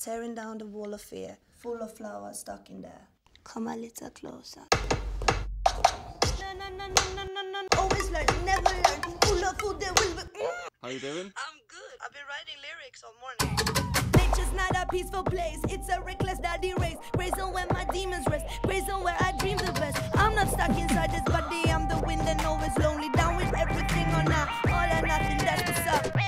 tearing down the wall of fear, full of flowers stuck in there. Come a little closer. No. Always learn, never learn. Full of food, there will be. How you doing? I'm good. I've been writing lyrics all morning. Nature's not a peaceful place. It's a reckless daddy race. Grace on where my demons rest. Grace on where I dream the best. I'm not stuck inside this body. I'm the wind and always lonely. Down with everything or now. All or nothing, that's what's up.